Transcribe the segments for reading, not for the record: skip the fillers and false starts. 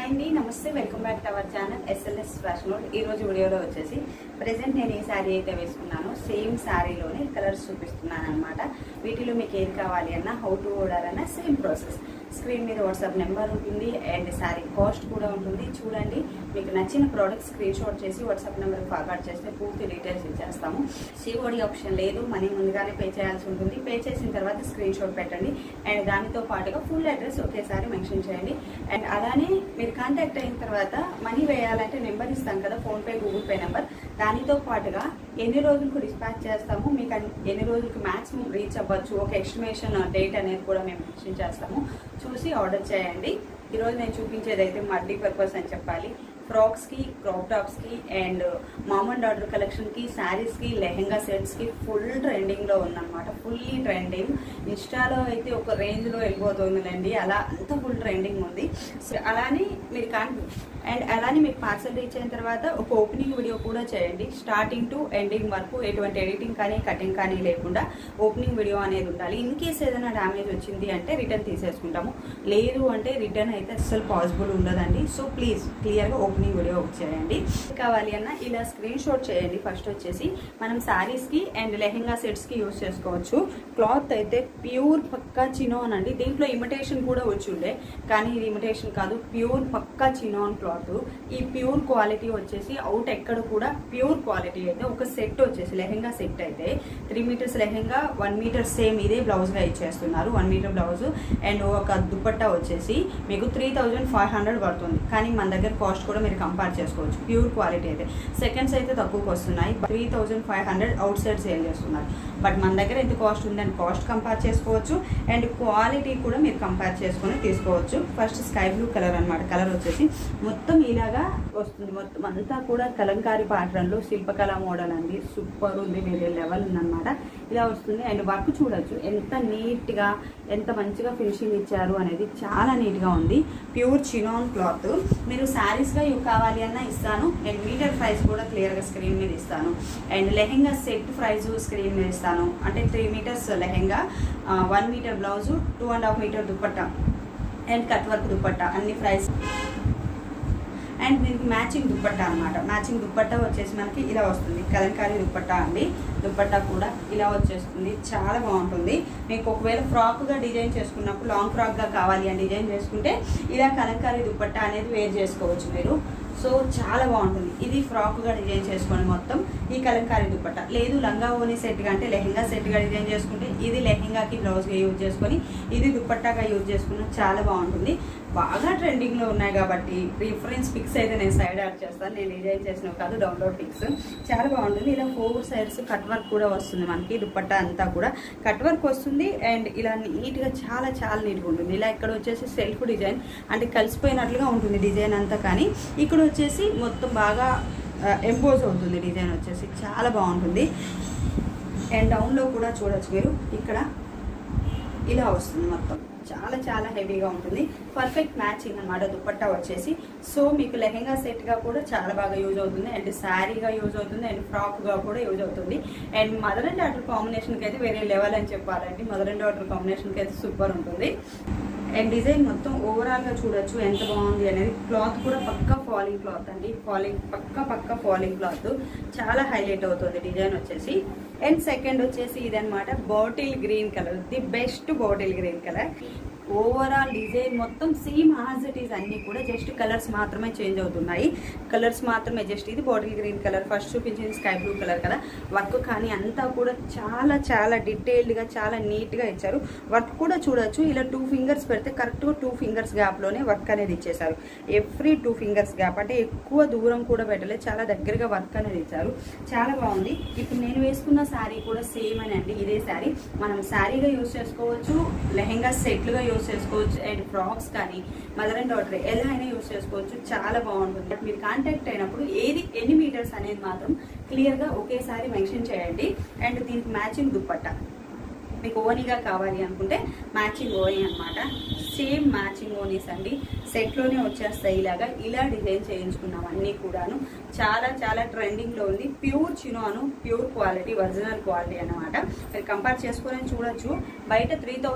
అండి నమస్తే welcome back to our channel SLS fashion world. ఈ రోజు వీడియోలో వచ్చేసి ప్రెజెంట్ నేను ఈ శారీ అయితే వేసుకున్నాను సేమ్ శారీలోనే కలర్స్ చూపిస్తున్నాను అన్నమాట। వీటిలో మీకు ఏది కావాలి అన్న హౌ టు ఆర్డర్ అన్న సేమ్ ప్రాసెస్। స్క్రీన్ మీద వాట్సాప్ నెంబర్ ఉంటుంది అండ్ శారీ కాస్ట్ కూడా ఉంటుంది। చూడండి, మీకు నచ్చిన ప్రోడక్ట్ స్క్రీన్ షాట్ చేసి వాట్సాప్ నెంబర్ ఫార్వర్డ్ చేస్తే పూర్తి డీటెయిల్స్ ఇచ్చేస్తాము। సిఓడి ఆప్షన్ లేదు, మనీ ముందుగానే పే చేయాల్సి ఉంటుంది। పే చేసిన తర్వాత స్క్రీన్ షాట్ పెట్టండి అండ్ దానితో పాటుగా ఫుల్ అడ్రస్ ఒకేసారి మెన్షన్ చేయండి। అండ్ అలానే మీరు కాంటాక్ట్ అయిన తర్వాత మనీ వేయాలంటే నెంబర్ ఇస్తాం కదా, ఫోన్పే గూగుల్ పే నెంబర్, దానితో పాటుగా ఎన్ని రోజులకు డిస్పాచ్ చేస్తాము, మీకు ఎన్ని రోజులకు మ్యాక్సిమం రీచ్ అవ్వచ్చు, ఒక ఎస్టిమేషన్ డేట్ అనేది కూడా మేము మెన్షన్ చేస్తాము। చూసి ఆర్డర్ చేయండి। ఈరోజు నేను చూపించేది అయితే మల్టీ పర్పస్ అని చెప్పాలి। ఫ్రాక్స్ కి, క్రాప్ టాప్స్ కి and mom and daughter collection కి, శారీస్ కి, లెహెంగా సెట్స్ కి ఫుల్ ట్రెండింగ్ లో ఉందన్నమాట। ఫుల్లీ ట్రెండింగ్, ఇన్స్టాలో అయితే ఒక రేంజ్ లో వెళ్ళిపోతుందండి, అలా అంత ఫుల్ ట్రెండింగ్ ఉంది। సో అలానే మీరు అండ్ అలానే మీకు పార్సల్ రీచ్ అయిన తర్వాత ఒక ఓపెనింగ్ వీడియో కూడా చేయండి। స్టార్టింగ్ టు ఎండింగ్ వరకు ఎటువంటి ఎడిటింగ్ కానీ కటింగ్ కానీ లేకుండా ఓపెనింగ్ వీడియో అనేది ఉండాలి। ఇన్ కేస్ ఏదైనా డ్యామేజ్ వచ్చింది అంటే రిటర్న్ తీసేసుకుంటాము, లేదు అంటే రిటర్న్ అయితే అస్సలు పాసిబుల్ ఉండదండి। సో ప్లీజ్ క్లియర్గా ఓపెనింగ్ వీడియో చేయండి। కావాలి అన్న ఇలా స్క్రీన్ షాట్ చేయండి। ఫస్ట్ వచ్చేసి మనం శారీస్ కి అండ్ లెహెంగా సెట్స్ కి యూజ్ చేసుకోవచ్చు। క్లాత్ అయితే ప్యూర్ పక్కా చినోన్ అండి, దీంట్లో ఇమిటేషన్ కూడా వచ్చి ఉండే కానీ ఇది ఇమిటేషన్ కాదు, ప్యూర్ పక్కా చినోన్ క్లాత్। ఈ ప్యూర్ క్వాలిటీ వచ్చేసి అవుట్ ఎక్కడ కూడా ప్యూర్ క్వాలిటీ అయితే ఒక సెట్ వచ్చేసి లెహెంగా సెట్ అయితే 3 మీటర్స్ లెహెంగా 1 మీటర్ సేమ్ ఇదే బ్లౌజ్ గా ఇచ్చేస్తున్నారు। 1 మీటర్ బ్లౌజ్ అండ్ ఒక దుపట్టా వచ్చేసి మీకు 3500 పడుతుంది, కానీ మన దగ్గర కాస్ట్ కూడా మీరు కంపేర్ చేసుకోవచ్చు। ప్యూర్ క్వాలిటీ అయితే సెకండ్స్ అయితే తక్కువకి వస్తున్నాయి, 3500 అవుట్ సైడ్ సేల్ చేస్తున్నారు, బట్ మన దగ్గర ఎంత కాస్ట్ ఉందని కాస్ట్ కంపేర్ చేసుకోవచ్చు అండ్ క్వాలిటీ కూడా మీరు కంపేర్ చేసుకొని తీసుకోవచ్చు। ఫస్ట్ స్కై బ్లూ కలర్ అనమాట, కలర్ వచ్చేసి మొత్తం ఇలాగా వస్తుంది, మొత్తం అంతా కూడా కలంకారీ ప్యాటర్న్ లో శిల్పకళ మోడల్ అండి, సూపర్ ఉంది, వేరే లెవెల్ ఉందన్నమాట। ఇలా వస్తుంది అండ్ వర్క్ చూడొచ్చు ఎంత నీట్ గా ఎంత మంచిగా ఫినిషింగ్ ఇచ్చారు అనేది, చాలా నీట్ గా ఉంది। ప్యూర్ చినాన్ క్లాత్, మీరు శారీస్ గా కావాలి అన్నా ఇస్తాను అండ్ మీటర్ ప్రైస్ కూడా క్లియర్ గా స్క్రీన్ మీద ఇస్తాను and lehenga set price screen మీద ఇస్తాను। అంటే 3 metres lehenga, 1 metre blouse, 2.5 metre dupatta and cut work dupatta అన్ని ప్రైస్ అండ్ దీనికి మ్యాచింగ్ దుపట్టా అనమాట। మ్యాచింగ్ దుపట్టా వచ్చేసి మనకి ఇలా వస్తుంది, కలంకారీ దుపట్టా అండి, దుపట్టా కూడా ఇలా వచ్చేస్తుంది, చాలా బాగుంటుంది। మీకు ఒకవేళ ఫ్రాక్గా డిజైన్ చేసుకున్నప్పుడు లాంగ్ ఫ్రాక్గా కావాలి అని డిజైన్ చేసుకుంటే ఇలా కలంకారీ దుపట్టా అనేది వేర్ చేసుకోవచ్చు మీరు। సో చాలా బాగుంటుంది, ఇది ఫ్రాక్గా డిజైన్ చేసుకోండి మొత్తం ఈ కలంకారీ దుపట్టా, లేదు లంగా ఓని సెట్గా అంటే లెహెంగా సెట్గా డిజైన్ చేసుకుంటే ఇది లెహెంగాకి బ్లౌజ్గా యూజ్ చేసుకొని ఇది దుపట్టాగా యూజ్ చేసుకున్న చాలా బాగుంటుంది। బాగా ట్రెండింగ్లో ఉన్నాయి కాబట్టి రిఫరెన్స్ పిక్స్ అయితే నేను సైడ్ యాడ్ చేస్తాను, నేను డిజైన్ చేసినవి కాదు, డౌన్లోడ్ పిక్స్, చాలా బాగుంటుంది। ఇలా 4 సైడ్స్ కట్ వర్క్ కూడా వస్తుంది మనకి, దుపట్టా అంతా కూడా కట్ వర్క్ వస్తుంది అండ్ ఇలా నీట్గా చాలా చాలా నీట్గా ఉంటుంది। ఇలా ఇక్కడ వచ్చేసి సెల్ఫ్ డిజైన్ అంటే కలిసిపోయినట్లుగా ఉంటుంది డిజైన్ అంతా, కానీ ఇక్కడ వచ్చేసి మొత్తం బాగా ఎంపోజ్ అవుతుంది డిజైన్ వచ్చేసి, చాలా బాగుంటుంది అండ్ డౌన్లో కూడా చూడొచ్చు మీరు, ఇక్కడ ఇలా వస్తుంది మొత్తం, చాలా చాలా హెవీగా ఉంటుంది, పర్ఫెక్ట్ మ్యాచింగ్ అనమాట దుపట్టా వచ్చేసి। సో మీకు లెహెంగా సెట్గా కూడా చాలా బాగా యూజ్ అవుతుంది అండ్ శారీగా యూజ్ అవుతుంది అండ్ ఫ్రాక్గా కూడా యూజ్ అవుతుంది అండ్ మదర్ అండ్ డాటర్ కాంబినేషన్కి అయితే వేరే లెవెల్ అని చెప్పాలండి, మదర్ అండ్ డాటర్ కాంబినేషన్కి అయితే సూపర్ ఉంటుంది అండ్ డిజైన్ మొత్తం ఓవరాల్గా చూడొచ్చు ఎంత బాగుంది అనేది। క్లాత్ కూడా పక్కా ఫాలింగ్ క్లాత్ అండి, పక్కా ఫాలింగ్ క్లాత్, చాలా హైలైట్ అవుతుంది డిజైన్ వచ్చేసి అండ్ సెకండ్ వచ్చేసి ఇదనమాట bottle green colour, the best bottle green colour. Overall design మొత్తం సేమ్ యాజ్ ఇట్ ఈస్, అన్ని కూడా జస్ట్ కలర్స్ మాత్రమే చేంజ్ అవుతున్నాయి, కలర్స్ మాత్రమే జస్ట్, ఇది బాటిల్ గ్రీన్ కలర్, ఫస్ట్ చూపించింది స్కై బ్లూ కలర్ కదా, వర్క్ కానీ అంతా కూడా చాలా చాలా డీటెయిల్డ్గా చాలా నీట్గా ఇచ్చారు। వర్క్ కూడా చూడొచ్చు, ఇలా 2 ఫింగర్స్ పెడితే కరెక్ట్గా 2 ఫింగర్స్ గ్యాప్లోనే వర్క్ అనేది ఇచ్చేసారు, ఎవ్రీ 2 ఫింగర్స్ గ్యాప్, అంటే ఎక్కువ దూరం కూడా పెట్టలేదు, చాలా దగ్గరగా వర్క్ అనేది ఇచ్చారు, చాలా బాగుంది। ఇప్పుడు నేను వేసుకున్న శారీ కూడా సేమ్ అని అండి, ఇదే శారీ మనం శారీగా యూజ్ చేసుకోవచ్చు, లెహెంగా సెట్లుగా యూజ్ చేసుకోవచ్చు అండ్ ఫ్రాక్స్ కానీ మదర్ అండ్ డాటర్ ఎలా అయినా యూజ్ చేసుకోవచ్చు, చాలా బాగుంటుంది। మీరు కాంటాక్ట్ అయినప్పుడు ఏది ఎన్ని మీటర్స్ అనేది మాత్రం క్లియర్గా ఒకేసారి మెన్షన్ చేయండి అండ్ దీనికి మ్యాచింగ్ దుపట్టా, మీకు ఓనీగా కావాలి అనుకుంటే మ్యాచింగ్ ఓనీ అనమాట. సేమ్ మ్యాచింగ్ ఓనీస్ అండి, సెట్లోనే వచ్చేస్తాయి. ఇలా డిజైన్ చేయించుకున్నాం అన్నీ కూడాను. చాలా చాలా ట్రెండింగ్లో ఉంది. Pure chinon, pure quality, original quality అనమాట. మీరు కంపేర్ చేసుకొని చూడొచ్చు. బయట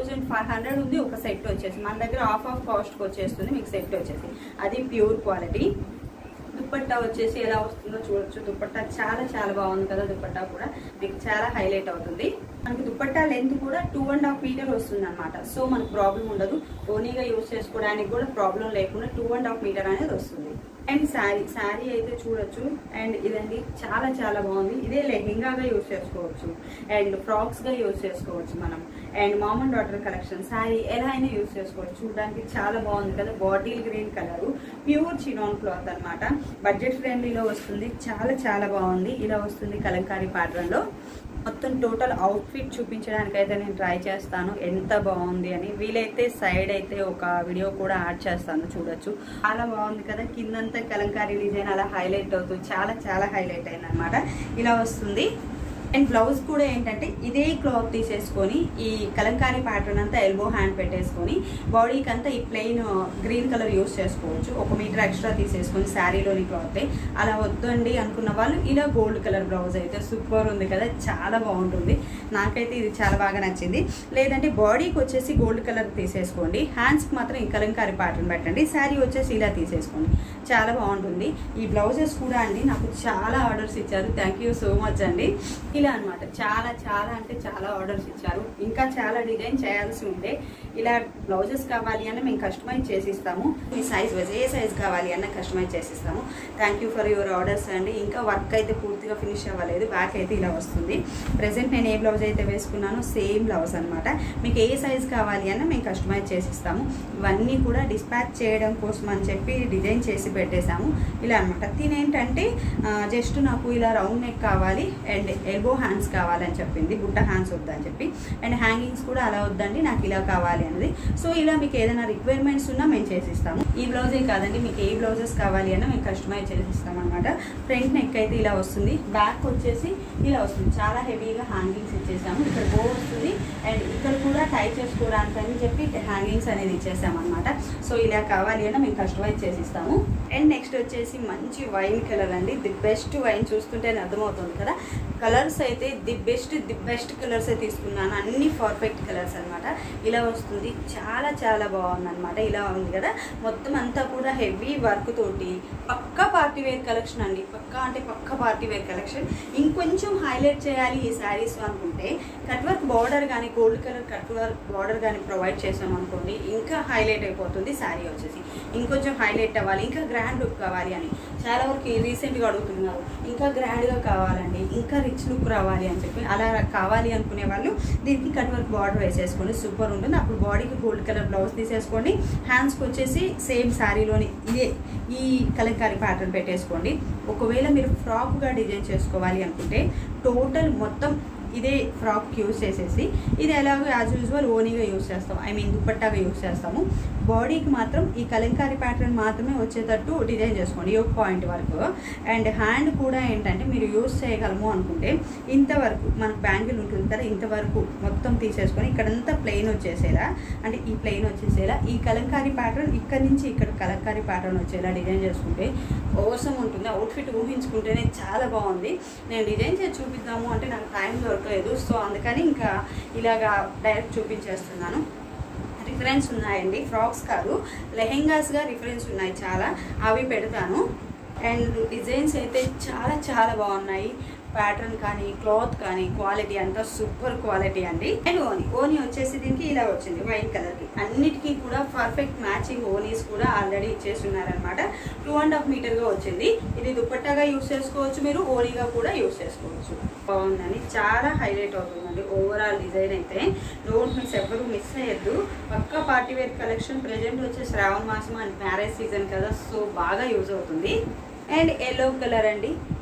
3500 ఉంది ఒక సెట్ వచ్చేసి, మన దగ్గర ఆఫ్ కాస్ట్కి వచ్చేస్తుంది మీకు సెట్ వచ్చేసి. అది ప్యూర్ క్వాలిటీ. దుప్పట్టా వచ్చేసి ఎలా వస్తుందో చూడొచ్చు. దుప్పట్టా చాలా చాలా బాగుంది కదా. దుప్పట్టా కూడా మీకు చాలా హైలైట్ అవుతుంది. మనకి దుప్పట్టా లెంత్ కూడా 2.5 మీటర్ వస్తుంది అనమాట. సో మనకు ప్రాబ్లం ఉండదు. ఓనీగా యూజ్ చేసుకోవడానికి కూడా ప్రాబ్లం లేకుండా 2.5 మీటర్ అనేది వస్తుంది. అండ్ శారీ అయితే చూడొచ్చు. అండ్ ఇదండి చాలా చాలా బాగుంది. ఇదే లెహెంగాగా యూజ్ చేసుకోవచ్చు అండ్ ఫ్రాక్స్గా యూజ్ చేసుకోవచ్చు మనం. And mom and daughter collection sari ఎలా అయినా యూజ్ చేసుకోవచ్చు. చూడడానికి చాలా బాగుంది కదా. Bottle green colour, pure chinon cloth అనమాట. బడ్జెట్ ఫ్రెండ్లీలో వస్తుంది. చాలా చాలా బాగుంది. ఇలా వస్తుంది కలంకారీ ప్యాటర్న్ లో. మొత్తం టోటల్ అవుట్ఫిట్ చూపించడానికి అయితే నేను ట్రై చేస్తాను ఎంత బాగుంది అని. వీలైతే సైడ్ అయితే ఒక వీడియో కూడా యాడ్ చేస్తాను, చూడొచ్చు. చాలా బాగుంది కదా. కిందంతా కలంకారీ డిజైన్ అలా హైలైట్ అవుతుంది. చాలా చాలా హైలైట్ అయింది అనమాట. ఇలా వస్తుంది. అండ్ బ్లౌజ్ కూడా ఏంటంటే ఇదే క్లాత్ తీసేసుకొని ఈ కలంకారీ ప్యాటర్న్ అంతా ఎల్బో హ్యాండ్ పెట్టేసుకొని బాడీకి అంతా ఈ ప్లెయిన్ గ్రీన్ కలర్ యూస్ చేసుకోవచ్చు. 1 మీటర్ ఎక్స్ట్రా తీసేసుకొని శారీలోని క్లాత్. అలా వద్దండి అనుకున్న వాళ్ళు ఇలా గోల్డ్ కలర్ బ్లౌజ్ అయితే సూపర్ ఉంది కదా. చాలా బాగుంటుంది. నాకైతే ఇది చాలా బాగా నచ్చింది. లేదంటే బాడీకి వచ్చేసి గోల్డ్ కలర్ తీసేసుకోండి, హ్యాండ్స్కి మాత్రం ఈ కలంకారీ ప్యాటర్న్ పెట్టండి. శారీ వచ్చేసి ఇలా తీసేసుకోండి. చాలా బాగుంటుంది. ఈ బ్లౌజెస్ కూడా అండి నాకు చాలా ఆర్డర్స్ ఇచ్చారు. థ్యాంక్ యూ సో మచ్ అండి. ఇలా అనమాట. చాలా చాలా అంటే చాలా ఆర్డర్స్ ఇచ్చారు. ఇంకా చాలా డిజైన్ చేయాల్సి ఉంటే ఇలా బ్లౌజెస్ కావాలి అన్న మేము కస్టమైజ్ చేసిస్తాము. మీ సైజ్ ఏ సైజ్ కావాలి అన్న కస్టమైజ్ చేసిస్తాము. Thank you for your orders అండి. ఇంకా వర్క్ అయితే పూర్తిగా ఫినిష్ అవ్వలేదు. బ్యాక్ అయితే ఇలా వస్తుంది. ప్రెసెంట్ నేను ఏ బ్లౌజ్ అయితే వేసుకున్నానో సేమ్ బ్లౌజ్ అనమాట. మీకు ఏ సైజ్ కావాలి అన్న మేము కస్టమైజ్ చేసిస్తాము. ఇవన్నీ కూడా డిస్పాచ్ చేయడం కోసం అని చెప్పి డిజైన్ చేసి పెట్టేశాము. ఇలా అనమాట. తినేంటంటే జస్ట్ నాకు ఇలా రౌండ్ నెక్ కావాలి అండ్ ఎల్బో హ్యాండ్స్ కావాలని చెప్పింది. బుట్ట హ్యాండ్స్ వద్దని చెప్పి. అండ్ హ్యాంగింగ్స్ కూడా అలా వద్దండి, నాకు ఇలా కావాలి అన్నది. సో ఇలా మీకు ఏదైనా రిక్వైర్మెంట్స్ ఉన్నా మేము చేసిస్తాము. ఈ బ్లౌజే కాదండి, మీకు ఏ బ్లౌజెస్ కావాలి అన్నా మేము కస్టమైజ్ చేసిస్తాం అనమాట. ఫ్రంట్ నెక్ అయితే ఇలా వస్తుంది. బ్యాక్ వచ్చేసి ఇలా వస్తుంది. చాలా హెవీగా హ్యాంగింగ్స్ ఇచ్చేసాము. ఇక్కడ బో వస్తుంది అండ్ ఇక్కడ కూడా టై చేసుకోవడానికి అని చెప్పి హ్యాంగింగ్స్ అనేది ఇచ్చేసాం అనమాట. సో ఇలా కావాలి అన్నా మేము కస్టమైజ్ చేసిస్తాము. అండ్ నెక్స్ట్ వచ్చేసి మంచి వైన్ కలర్ అండి. The best wine. చూస్తుంటేనే అర్థమవుతుంది కదా. కలర్స్ అయితే ది బెస్ట్ కలర్స్ తీసుకున్నాను. అన్ని పర్ఫెక్ట్ కలర్స్ అనమాట. ఇలా వస్తుంది. చాలా చాలా బాగుంది అనమాట. ఇలా ఉంది కదా. మొత్తం అంతా కూడా హెవీ వర్క్ తోటి పక్కా పార్టీ వేర్ కలెక్షన్ అండి. పక్కా అంటే పక్కా పార్టీ వేర్ కలెక్షన్. ఇంకొంచెం హైలైట్ చేయాలి ఈ శారీస్ అనుకుంటే కట్ వర్క్ బార్డర్ కానీ gold colour cut work border కానీ ప్రొవైడ్ చేసాం అనుకోండి, ఇంకా హైలైట్ అయిపోతుంది శారీ వచ్చేసి. ఇంకొంచెం హైలైట్ అవ్వాలి, ఇంకా గ్రాండ్ లుక్ కావాలి అని చాలా వరకు రీసెంట్గా అడుగుతున్నారు. ఇంకా గ్రాండ్గా కావాలండి, ఇంకా రిచ్ లుక్ రావాలి అని చెప్పి. అలా కావాలి అనుకునే వాళ్ళు దీనికి కట్ వర్క్ బార్డర్ వేసేసుకోండి. సూపర్ ఉంటుంది. అప్పుడు బాడీకి గోల్డ్ కలర్ బ్లౌజ్ తీసేసుకోండి. హ్యాండ్స్కి వచ్చేసి సేమ్ శారీలోని ఇదే ఈ కలంకారీ ప్యాటర్న్ పెట్టేసుకోండి. ఒకవేళ మీరు ఫ్రాక్గా డిజైన్ చేసుకోవాలి అనుకుంటే టోటల్ మొత్తం ఇదే ఫ్రాక్ యూజ్ చేసేసి ఇది ఎలాగో యాజ్ యూజువల్ ఓనీగా యూజ్ చేస్తాం, ఐ మీన్ దుపట్టాగా యూజ్ చేస్తాము. బాడీకి మాత్రం ఈ కలంకారీ ప్యాటర్న్ మాత్రమే వచ్చేటట్టు డిజైన్ చేసుకోండి యోక్ పాయింట్ వరకు. అండ్ హ్యాండ్ కూడా ఏంటంటే మీరు యూజ్ చేయగలము అనుకుంటే ఇంతవరకు మనకు బ్యాంగిల్ ఉంటుంది కదా, ఇంతవరకు మొత్తం తీసేసుకొని ఇక్కడంతా ప్లెయిన్ వచ్చేసేలా, అంటే ఈ ప్లెయిన్ వచ్చేసేలా ఈ కలంకారీ ప్యాటర్న్ ఇక్కడ నుంచి ఇక్కడ కలంకారీ ప్యాటర్న్ వచ్చేలా డిజైన్ చేసుకుంటే అవసరం ఉంటుంది. అవుట్ఫిట్ ఊహించుకుంటేనే చాలా బాగుంది. నేను డిజైన్ చేసి చూపిద్దాము అంటే నాకు టైం దొరకలేదు. సో అందుకని ఇంకా ఇలాగా డైరెక్ట్ చూపించేస్తున్నాను. రిఫరెన్స్ ఉన్నాయండి, ఫ్రాక్స్ కాదు లెహెంగాస్గా రిఫరెన్స్ ఉన్నాయి చాలా, అవి పెడతాను. అండ్ డిజైన్స్ అయితే చాలా చాలా బాగున్నాయి. ప్యాటర్న్ కానీ క్లాత్ కానీ క్వాలిటీ అంతా సూపర్ క్వాలిటీ అండి. అండ్ ఓనీ వచ్చేసి దీనికి ఇలా వచ్చింది వైట్ కలర్కి. అన్నిటికీ కూడా పర్ఫెక్ట్ మ్యాచింగ్ ఓనీస్ కూడా ఆల్రెడీ ఇచ్చేసి ఉన్నారనమాట. 2.5 మీటర్గా వచ్చింది. ఇది దుపట్టాగా యూస్ చేసుకోవచ్చు, మీరు ఓనీగా కూడా యూస్ చేసుకోవచ్చు. బాగుందండి, చాలా హైలైట్ అవుతుందండి ఓవరాల్ డిజైన్ అయితే. డోంట్ మిస్, ఎవరు మిస్ అయ్యద్దు. పక్కా పార్టీ వేర్ కలెక్షన్. ప్రెజెంట్ వచ్చే శ్రావణ మాసం అండ్ మ్యారేజ్ సీజన్ కదా, సో బాగా యూజ్ అవుతుంది. అండ్ ఎల్లో కలర్ అండి,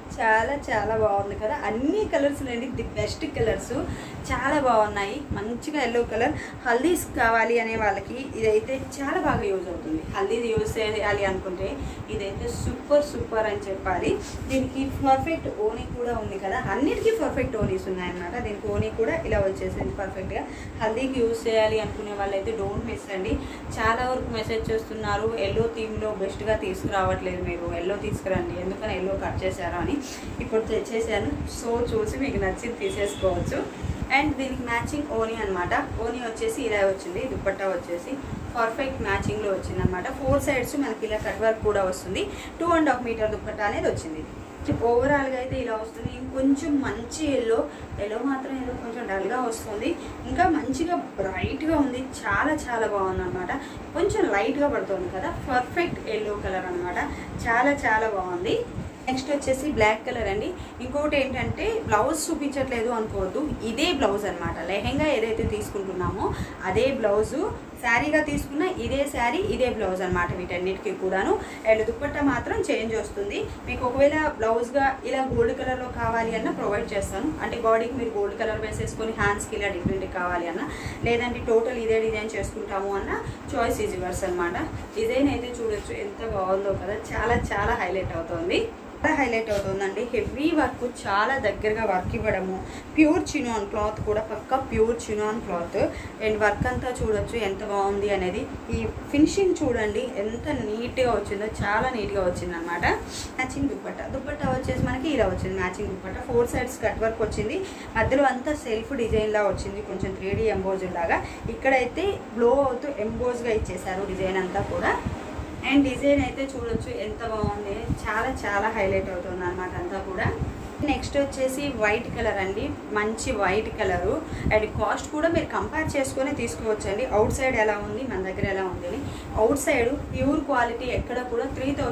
చాలా చాలా బాగుంది కదా, అన్ని కలర్స్ అండి ది బెస్ట్ కలర్స్, చాలా బాగున్నాయి. మంచిగా ఎల్లో కలర్ హల్దీస్ కావాలి అనే వాళ్ళకి ఇదైతే చాలా బాగా యూజ్ అవుతుంది. హల్దీ యూజ్ చేయాలి అనుకుంటే ఇదైతే సూపర్ సూపర్ అని చెప్పాలి. దీనికి పర్ఫెక్ట్ ఓనీ కూడా ఉంది కదా, అన్నిటికీ పర్ఫెక్ట్ ఓనీస్ ఉన్నాయన్నమాట. దీనికి ఓనీ కూడా ఇలా వచ్చేసింది పర్ఫెక్ట్గా. హల్దీకి యూజ్ చేయాలి అనుకునే వాళ్ళైతే డోంట్ మిస్ అండి. చాలా వరకు మెసేజ్ చేస్తున్నారు ఎల్లో థీమ్లో బెస్ట్గా తీసుకురావట్లేదు, మీరు ఎల్లో తీసుకురండి, ఎందుకని ఎల్లో కట్ చేశారు అని. ఇప్పుడు తెచ్చేసాను, సో చూసి మీకు నచ్చింది తీసేసుకోవచ్చు. అండ్ దీనికి మ్యాచింగ్ ఓనీ అనమాట. ఓనీ వచ్చేసి ఇలా వచ్చింది, దుపట్టా వచ్చేసి పర్ఫెక్ట్ మ్యాచింగ్లో వచ్చింది అనమాట. 4 సైడ్స్ మనకి ఇలా కట్ వర్క్ కూడా వస్తుంది. 2.5 మీటర్ దుపట్టా అనేది వచ్చింది. ఓవరాల్గా అయితే ఇలా వస్తుంది. ఇంకొంచెం మంచి ఎల్లో మాత్రం ఏదో కొంచెం డల్గా వస్తుంది, ఇంకా మంచిగా బ్రైట్గా ఉంది, చాలా చాలా బాగుంది అనమాట. కొంచెం లైట్గా పడుతుంది కదా, పర్ఫెక్ట్ ఎల్లో కలర్ అనమాట, చాలా చాలా బాగుంది. నెక్స్ట్ వచ్చేసి బ్లాక్ కలర్ అండి. ఇంకోటి ఏంటంటే బ్లౌజ్ చూపించట్లేదు అనుకోవద్దు, ఇదే బ్లౌజ్ అనమాట. లెహెంగా ఏదైతే తీసుకుంటున్నామో అదే బ్లౌజు, శారీగా తీసుకున్న ఇదే శారీ ఇదే బ్లౌజ్ అనమాట వీటన్నిటికీ కూడాను. అండ్ దుపట్టా మాత్రం చేంజ్ వస్తుంది. మీకు ఒకవేళ బ్లౌజ్గా ఇలా గోల్డ్ కలర్లో కావాలి అన్న ప్రొవైడ్ చేస్తాను, అంటే బాడీకి మీరు గోల్డ్ కలర్ వేసేసుకొని హ్యాండ్స్కి ఇలా డిఫరెంట్ కావాలి అన్న, లేదంటే టోటల్ ఇదే డిజైన్ చేసుకుంటాము అన్న చాయిస్ ఈజ్ యువర్స్ అనమాట. డిజైన్ అయితే చూడొచ్చు ఎంత బాగుందో కదా, చాలా చాలా హైలైట్ అవుతుంది, చాలా హైలైట్ అవుతుందండి. హెవీ వర్క్, చాలా దగ్గరగా వర్క్ ఇవ్వడము, ప్యూర్ చినాన్ క్లాత్ కూడా పక్కా pure chinon cloth. And work అంతా చూడొచ్చు ఎంత బాగుంది అనేది. ఈ ఫినిషింగ్ చూడండి ఎంత నీట్గా వచ్చిందో, చాలా నీట్గా వచ్చింది అనమాట. మ్యాచింగ్ దుపట్టా వచ్చేసి మనకి ఇలా వచ్చింది matching dupatta. 4 sides cut work వచ్చింది, మధ్యలో అంతా సెల్ఫ్ డిజైన్లా వచ్చింది, కొంచెం 3D ఎంబోజ్ లాగా. ఇక్కడైతే బ్లో అవుతూ ఎంబోజ్గా ఇచ్చేసారు డిజైన్ అంతా కూడా. అండ్ డిజైన్ అయితే చూడొచ్చు ఎంత బాగుంది, చాలా చాలా హైలైట్ అవుతుంది అనమాట అంతా కూడా. నెక్స్ట్ వచ్చేసి వైట్ కలర్ అండి, మంచి వైట్ కలరు. అండ్ కాస్ట్ కూడా మీరు కంపేర్ చేసుకొని తీసుకోవచ్చు అండి. అవుట్ సైడ్ ఎలా ఉంది, మన దగ్గర ఎలా ఉంది అని. అవుట్ సైడ్ ప్యూర్ క్వాలిటీ ఎక్కడ కూడా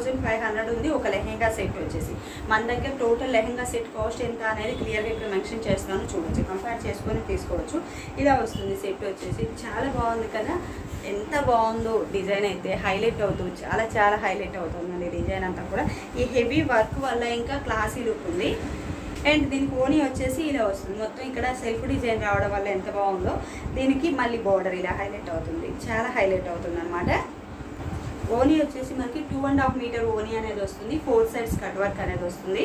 3500 ఉంది ఒక లెహెంగా సెట్ వచ్చేసి. మన దగ్గర టోటల్ లెహెంగా సెట్ కాస్ట్ ఎంత అనేది క్లియర్గా ఇక్కడ మెన్షన్ చేస్తాను, చూడొచ్చు, కంపేర్ చేసుకొని తీసుకోవచ్చు. ఇలా వస్తుంది సెట్ వచ్చేసి, చాలా బాగుంది కదా, ఎంత బాగుందో డిజైన్ అయితే హైలైట్ అవుతుంది, చాలా చాలా హైలైట్ అవుతుందండి డిజైన్ అంతా కూడా. ఈ హెవీ వర్క్ వల్ల ఇంకా క్లాసీ లుక్ ఉంది. అండ్ దీనికి ఓనీ వచ్చేసి ఇలా వస్తుంది, మొత్తం ఇక్కడ సెల్ఫ్ డిజైన్ రావడం వల్ల ఎంత బాగుందో. దీనికి మళ్ళీ బార్డర్ ఇలా హైలైట్ అవుతుంది, చాలా హైలైట్ అవుతుంది అనమాట. ఓనీ వచ్చేసి మనకి 2.5 మీటర్ ఓనీ అనేది వస్తుంది, 4 సైడ్స్ కట్ వర్క్ అనేది వస్తుంది.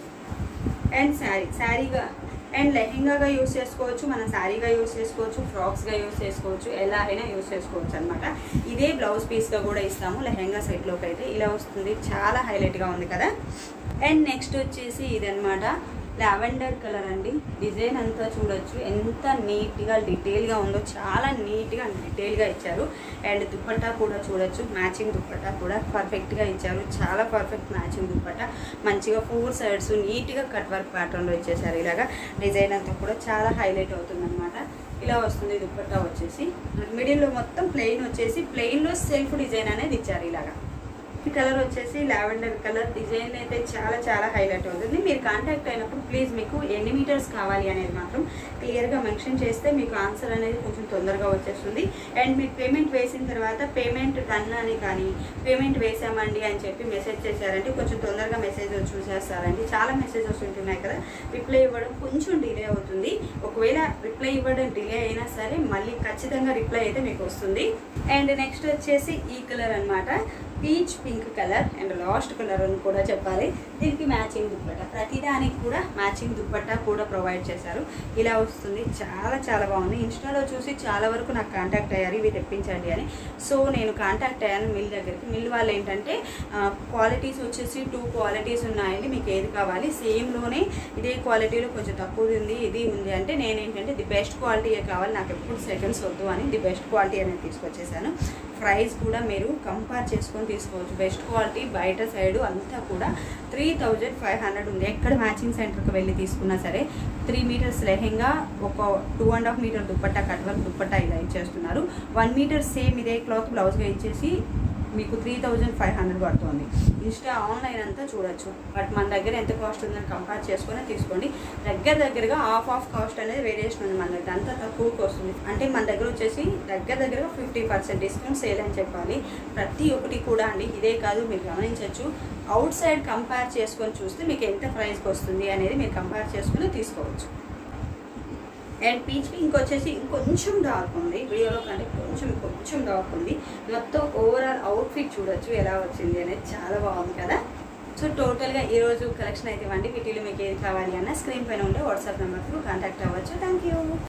అండ్ శారీగా అండ్ లెహెంగాగా యూస్ చేసుకోవచ్చు, మనం శారీగా యూస్ చేసుకోవచ్చు, ఫ్రాక్స్గా యూస్ చేసుకోవచ్చు, ఎలా అయినా యూస్ చేసుకోవచ్చు అనమాట. ఇదే బ్లౌజ్ పీస్గా కూడా ఇస్తాము లెహెంగా సెట్లోకి అయితే. ఇలా వస్తుంది, చాలా హైలైట్గా ఉంది కదా. అండ్ నెక్స్ట్ వచ్చేసి ఇదనమాట, లావెండర్ కలర్ అండి. డిజైన్ అంతా చూడొచ్చు ఎంత నీట్గా డీటెయిల్గా ఉందో, చాలా నీట్గా అండ్ డీటెయిల్గా ఇచ్చారు. అండ్ దుపట్టా కూడా చూడొచ్చు, మ్యాచింగ్ దుపట్టా కూడా పర్ఫెక్ట్గా ఇచ్చారు, చాలా పర్ఫెక్ట్ మ్యాచింగ్ దుపట్టా. మంచిగా 4 సైడ్స్ నీట్గా కట్ వర్క్ ప్యాటర్న్లో ఇచ్చేసారు. ఇలాగా డిజైన్ అంతా కూడా చాలా హైలైట్ అవుతుంది అనమాట. ఇలా వస్తుంది దుపట్టా వచ్చేసి. మిడిల్లో మొత్తం ప్లెయిన్ వచ్చేసి, ప్లెయిన్లో సెల్ఫ్ డిజైన్ అనేది ఇచ్చారు ఇలాగా. ఈ కలర్ వచ్చేసి లావెండర్ కలర్. డిజైన్ అయితే చాలా చాలా హైలైట్ అవుతుంది. మీరు కాంటాక్ట్ అయినప్పుడు ప్లీజ్ మీకు ఎన్ని మీటర్స్ కావాలి అనేది మాత్రం క్లియర్గా మెన్షన్ చేస్తే మీకు ఆన్సర్ అనేది కొంచెం తొందరగా వచ్చేస్తుంది. అండ్ మీరు పేమెంట్ వేసిన తర్వాత పేమెంట్ డన్ అని కానీ పేమెంట్ వేసామండి అని చెప్పి మెసేజ్ చేశారంటే కొంచెం తొందరగా మెసేజ్ చూసేస్తారండి. చాలా మెసేజెస్ ఉంటున్నాయి కదా, రిప్లై ఇవ్వడం కొంచెం డిలే అవుతుంది. ఒకవేళ రిప్లై ఇవ్వడం డిలే అయినా సరే మళ్ళీ ఖచ్చితంగా రిప్లై అయితే మీకు వస్తుంది. అండ్ నెక్స్ట్ వచ్చేసి ఈ కలర్ అనమాట, peach pink colour. And last colour అని కూడా చెప్పాలి. దీనికి మ్యాచింగ్ దుపట్టా, ప్రతిదానికి కూడా మ్యాచింగ్ దుపట్టా కూడా ప్రొవైడ్ చేశారు. ఇలా వస్తుంది, చాలా చాలా బాగుంది. ఇన్స్టాలో చూసి చాలా వరకు నాకు కాంటాక్ట్ అయ్యారు ఇవి తెప్పించండి అని. సో నేను కాంటాక్ట్ అయ్యాను మిల్ దగ్గరికి. మిల్ వాళ్ళు ఏంటంటే క్వాలిటీస్ వచ్చేసి 2 క్వాలిటీస్ ఉన్నాయండి, మీకు ఏది కావాలి, సేమ్లోనే ఇదే క్వాలిటీలో కొంచెం తక్కువ ఉంది ఇది ఉంది అంటే నేనేంటంటే ది బెస్ట్ క్వాలిటీయే కావాలి, నాకు ఎప్పుడు సెకండ్స్ వద్దు అని ది బెస్ట్ క్వాలిటీ అనేది తీసుకొచ్చేసాను. ప్రైస్ కూడా మీరు కంపేర్ చేసుకొని తీసుకోవచ్చు. బెస్ట్ క్వాలిటీ బయట సైడు అంతా కూడా 3500 ఉంది. ఎక్కడ మ్యాచింగ్ సెంటర్కి వెళ్ళి తీసుకున్నా సరే 3 మీటర్స్ లెహెంగా, ఒక 2.5 metre dupatta cut work dupatta ఇలా ఇచ్చేస్తున్నారు. 1 మీటర్ సేమ్ ఇదే క్లాత్ బ్లౌజ్గా ఇచ్చేసి మీకు 3500 పడుతుంది. ఇన్స్టా ఆన్లైన్ అంతా చూడొచ్చు. బట్ మన దగ్గర ఎంత కాస్ట్ ఉందని కంపేర్ చేసుకొని తీసుకోండి. దగ్గరగా హాఫ్ కాస్ట్ అనేది వేరియేషన్ ఉంది మన దగ్గర, అంతా తక్కువకి వస్తుంది. అంటే మన దగ్గర వచ్చేసి దగ్గరగా 50% డిస్కౌంట్ సేల్ అని చెప్పాలి. ప్రతి ఒక్కటి కూడా అండి, ఇదే కాదు మీరు గమనించవచ్చు. అవుట్ సైడ్ కంపేర్ చేసుకొని చూస్తే మీకు ఎంత ప్రైస్కి వస్తుంది అనేది మీరు కంపేర్ చేసుకొని తీసుకోవచ్చు. అండ్ పీచ్ పింక్ వచ్చేసి ఇంకొంచెం డార్క్ ఉంది, వీడియోలో కంటే కొంచెం డార్క్ ఉంది. మొత్తం ఓవరాల్ అవుట్ఫిట్ చూడొచ్చు ఎలా వచ్చింది అనేది, చాలా బాగుంది కదా. సో టోటల్గా ఈరోజు కలెక్షన్ అయితే ఇవ్వండి. వీటిలో మీకు ఏది కావాలి అన్న స్క్రీన్ పైన ఉండే వాట్సాప్ నెంబర్కు కాంటాక్ట్ అవ్వచ్చు. Thank you.